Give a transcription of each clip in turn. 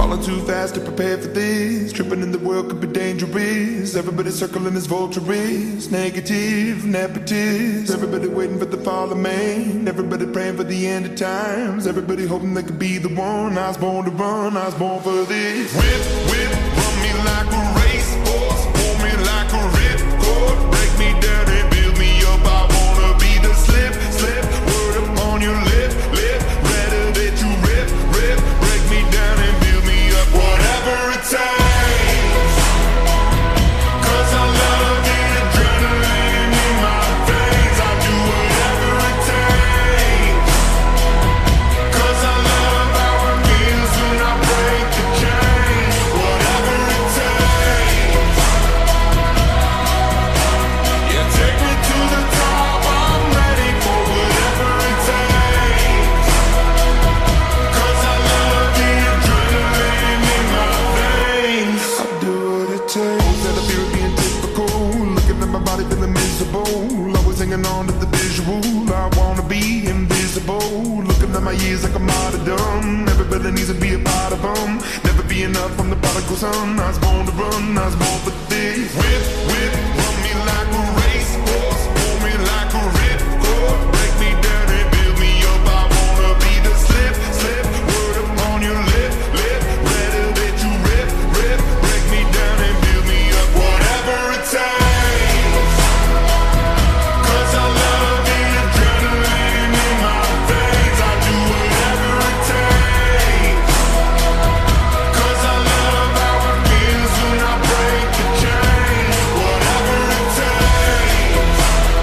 Falling too fast to prepare for this. Tripping in the world could be dangerous. Everybody circling as vultures. Negative, nepotist. Everybody waiting for the fall of man. Everybody praying for the end of times. Everybody hoping they could be the one. I was born to run, I was born for this. Whip, whip, run me like a racehorse. Pull me like a ripcord. Break me down and build me up. I wanna be the slip, slip. Word upon your lip, lip. Better that you rip, rip. Break me down and build me up. Whatever it takes. 'Cause I love the adrenaline in my veins. I'll do whatever it takes. 'Cause I love how it feels when I break the chain. Whatever it takes. Yeah, take me to the top. I'm ready for whatever it takes. 'Cause I love the adrenaline in my veins. I'll do what it takes. That I feel being typical. Looking at my body feeling miserable. Always hanging on to the visual. I wanna be invisible. Looking at my years like a martyrdom. Everybody needs to be a part of them. Never be enough from the prodigal son. I was born to run, I was born for this. Whip, whip, run me like a racehorse. Pull me like a ripcord. Break me down and build me up. I wanna be the slip, slip. Word upon your lip, lip. Better that you rip, rip. Break me down and build me up. Whatever it takes. 'Cause I love the adrenaline in my veins. I'll do whatever it takes. 'Cause I love how it feels when I break the chain. Whatever it takes.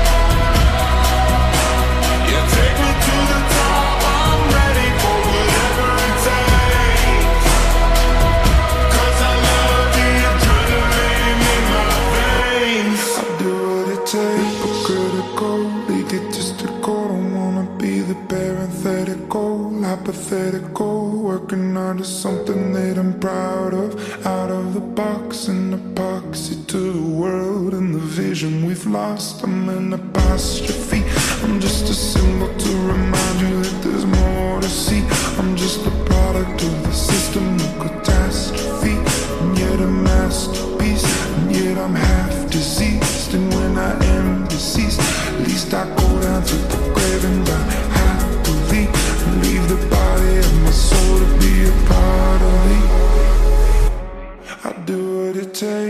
Yeah, take me to the top. I'm ready for whatever it takes. 'Cause I love the adrenaline in my veins. I'll do what it takes. Hypocritical, egotistical. Don't wanna be the parenthetical, hypothetical. Working out of something that I'm proud of. Out of the box, an epoxy to the world and the vision we've lost. I'm an apostrophe. I'm just a symbol to remind you that there's more to see. I'm just a product of the system of catastrophe, and yet a masterpiece, and yet I'm half diseased. And when I am deceased, at least I go down to the grave and die happily, and leave the body of my soul to be a part of me. I do what it takes.